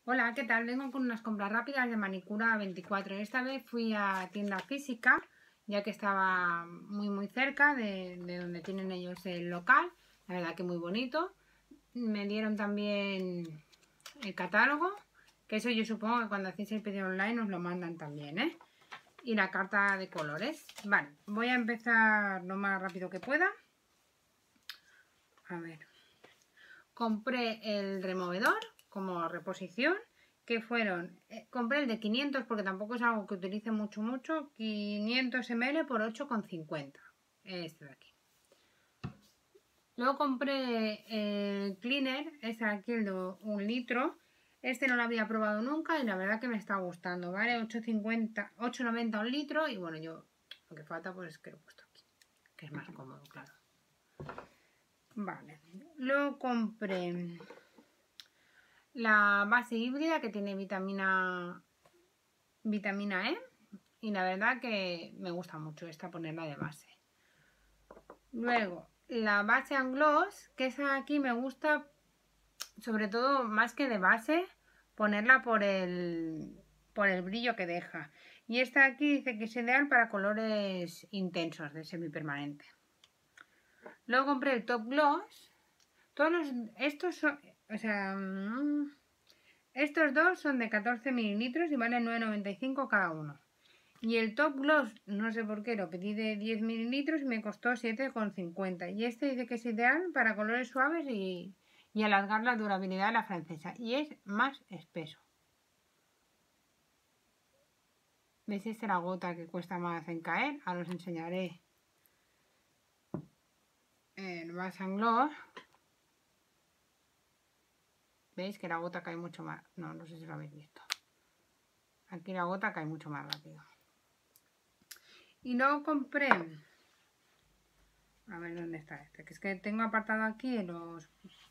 Hola, ¿qué tal? Vengo con unas compras rápidas de Manicura 24. Esta vez fui a tienda física, ya que estaba muy cerca de donde tienen ellos el local. La verdad que muy bonito. Me dieron también el catálogo, que eso yo supongo que cuando hacéis el pedido online os lo mandan también, ¿eh? Y la carta de colores. Vale, voy a empezar lo más rápido que pueda. A ver. Compré el removedor como reposición, que fueron, compré el de 500 porque tampoco es algo que utilice mucho, 500 ml por 8,50, este de aquí. Luego compré el cleaner, este de aquí, el de 1 litro, este no lo había probado nunca y la verdad que me está gustando, ¿vale? 8,50, 8,90 un litro y bueno, yo lo que falta pues es que lo he puesto aquí, que es más cómodo, claro. Vale, luego compré la base híbrida que tiene vitamina E y la verdad que me gusta mucho esta, ponerla de base. Luego la base and gloss, que esa aquí me gusta sobre todo más que de base, ponerla por el brillo que deja. Y esta aquí dice que es ideal para colores intensos de semipermanente. Luego compré el Top Gloss. Estos son, o sea, estos dos son de 14 mililitros y valen 9,95 cada uno. Y el Top Gloss, no sé por qué, lo pedí de 10 mililitros y me costó 7,50. Y este dice que es ideal para colores suaves y alargar la durabilidad de la francesa. Y es más espeso. ¿Veis? Esta es la gota que cuesta más en caer. Ahora os enseñaré el Base and Gloss. ¿Veis que la gota cae mucho más? No sé si lo habéis visto. Aquí la gota cae mucho más rápido. Y luego compré, a ver dónde está este, que es que tengo apartado aquí los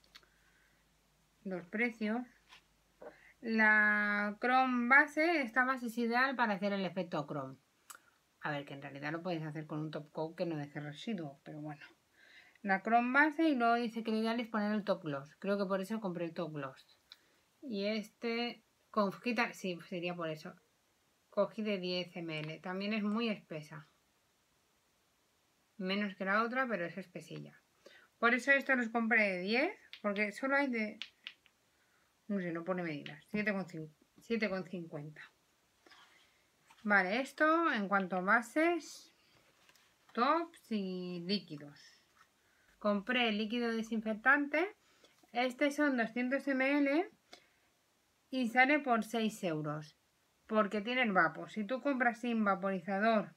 precios. La Chrome base, esta base es ideal para hacer el efecto Chrome. A ver, que en realidad lo podéis hacer con un top coat que no deje residuos, pero bueno. La Chrome base y luego dice que lo ideal es poner el top gloss. Creo que por eso compré el top gloss. Y este, con hojita, sí, sería por eso. Cogí de 10 ml. También es muy espesa. Menos que la otra, pero es espesilla. Por eso estos los compré de 10, porque solo hay de... No sé, no pone medidas. 7,50. Vale, esto en cuanto a bases, tops y líquidos. Compré el líquido desinfectante. Este son 200 ml y sale por 6 euros. Porque tiene el vapor. Si tú compras sin vaporizador...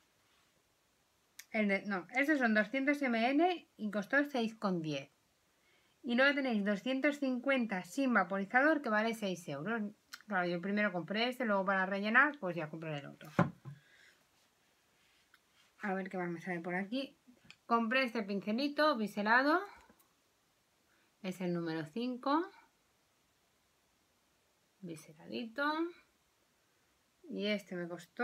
estos son 200 ml y costó 6,10. Y luego tenéis 250 sin vaporizador que vale 6 euros. Claro, yo primero compré este, luego para rellenar, pues ya compré el otro. A ver qué más me sale por aquí. Compré este pincelito biselado. Es el número 5. Biseladito. Y este me costó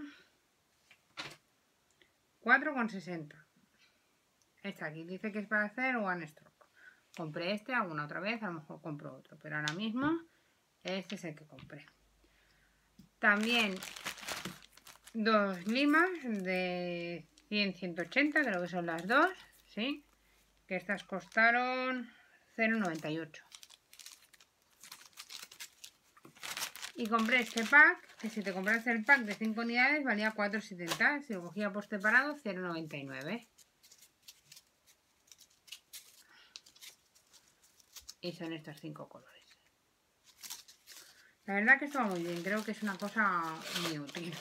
4,60. Este aquí dice que es para hacer one stroke. Compré este, alguna otra vez, a lo mejor compro otro. Pero ahora mismo este es el que compré. También 2 limas de 100-180, creo que son las dos, ¿sí? Que estas costaron 0,98. Y compré este pack, que si te compras el pack de 5 unidades valía 4,70. Si lo cogía por separado, 0,99. Y son estos 5 colores. La verdad que está muy bien, creo que es una cosa muy útil.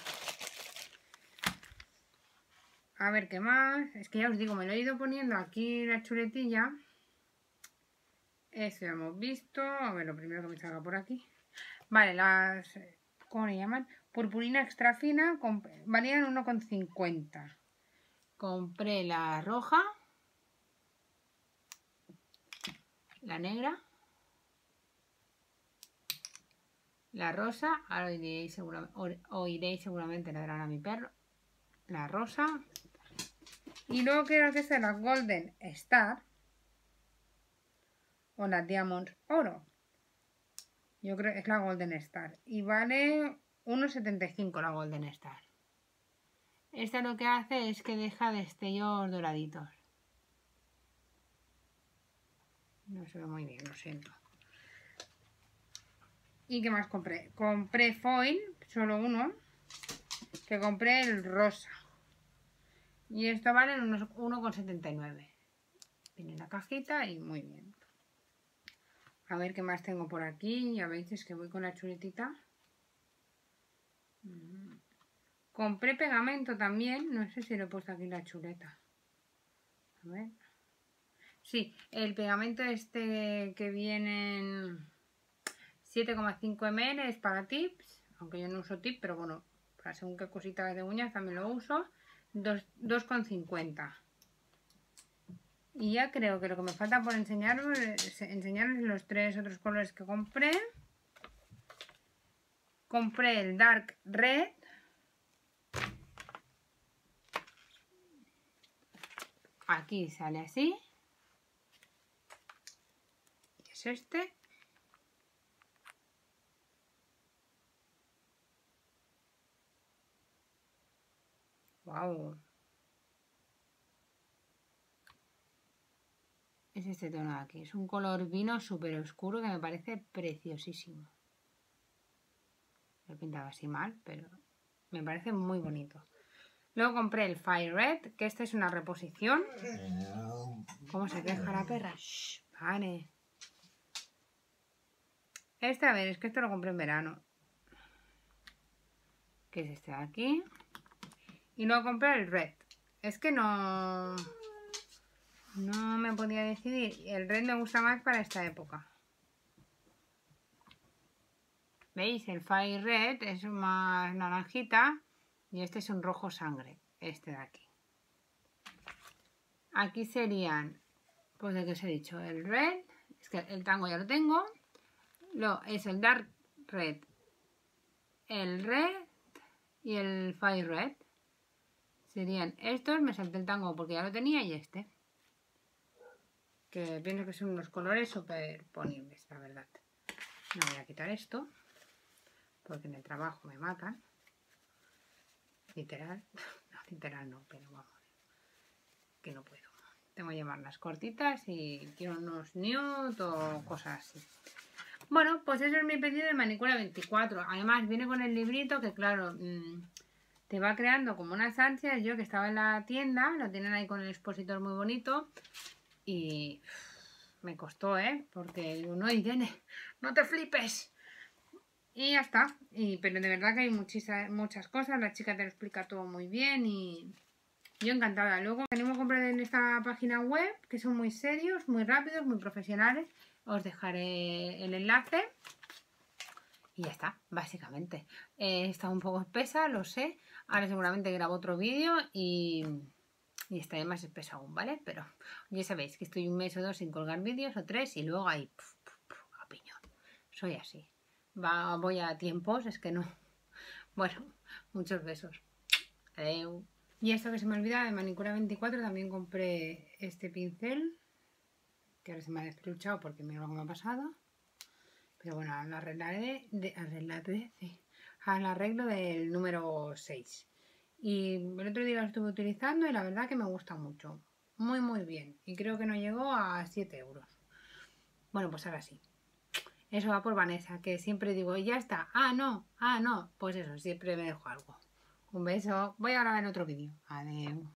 A ver qué más. Es que ya os digo, me lo he ido poniendo aquí la chuletilla. Eso ya hemos visto. A ver, lo primero que me salga por aquí. Vale, las... ¿Cómo le llaman? Purpurina extra fina. Valían 1,50. Compré la roja. La negra. La rosa. Ahora oiréis seguramente ladrar a mi perro. La rosa. Y luego creo que es la Golden Star. O la Diamond Oro. Yo creo que es la Golden Star. Y vale 1,75 la Golden Star. Esta lo que hace es que deja destellos doraditos. No se ve muy bien, lo siento. ¿Y qué más compré? Compré foil, solo uno. Que compré el rosa. Y esto vale unos 1,79. Viene en la cajita y muy bien. A ver qué más tengo por aquí. Ya veis, es que voy con la chuletita. Compré pegamento también. No sé si lo he puesto aquí la chuleta. A ver. Sí, el pegamento este que viene en 7,5 ml es para tips. Aunque yo no uso tips, pero bueno, para según qué cositas de uñas también lo uso. 2,50. Y ya creo que lo que me falta por enseñaros es enseñarles los 3 otros colores que compré. Compré el Dark Red. Aquí sale así. Y es este. Wow. Es este tono de aquí. Es un color vino súper oscuro que me parece preciosísimo. Lo he pintado así mal, pero me parece muy bonito. Luego compré el Fire Red, que esta es una reposición. ¿Cómo se queja la perra? Shh, vale. Este, a ver, es que esto lo compré en verano. Que es este de aquí. Y luego compré el Red. Es que no me podía decidir. El Red me gusta más para esta época. ¿Veis? El Fire Red es más naranjita. Y este es un rojo sangre. Este de aquí. Aquí serían, pues de que os he dicho, el Red. Es que el tango ya lo tengo. Es el Dark Red. El Red y el Fire Red. Serían estos, me salté el tango porque ya lo tenía, y este. Que pienso que son unos colores súper ponibles, la verdad. Me voy a quitar esto, porque en el trabajo me matan. Literal. No, literal no, pero vamos. Que no puedo. Tengo que llevarlas cortitas y quiero unos nude o cosas así. Bueno, pues eso es mi pedido de Manicura 24. Además viene con el librito que claro, te va creando como unas ansias. Yo que estaba en la tienda, lo tienen ahí con el expositor muy bonito. Y me costó, porque digo, no, Irene, no te flipes. Y ya está. Pero de verdad que hay muchas cosas. La chica te lo explica todo muy bien y yo encantada. Luego tenemos que comprar en esta página web, que son muy serios, muy rápidos, muy profesionales. Os dejaré el enlace. Y ya está, básicamente. Está un poco espesa, lo sé. Ahora seguramente grabo otro vídeo y estaré más espesa aún, ¿vale? Pero ya sabéis que estoy un mes o 2 sin colgar vídeos, o 3, y luego ahí a piñón. Soy así. Voy a tiempos, es que no. Bueno, muchos besos. Adeu. Y esto que se me olvida, de Manicura 24 también compré este pincel, que ahora se me ha despeluchado porque mira lo que me ha pasado. Pero bueno, al arreglo del número 6. Y el otro día lo estuve utilizando y la verdad que me gusta mucho. Muy, muy bien. Y creo que no llegó a 7 euros. Bueno, pues ahora sí. Eso va por Vanessa, que siempre digo, ya está. Ah, no. Pues eso, siempre me dejo algo. Un beso. Voy a grabar otro vídeo. Adiós.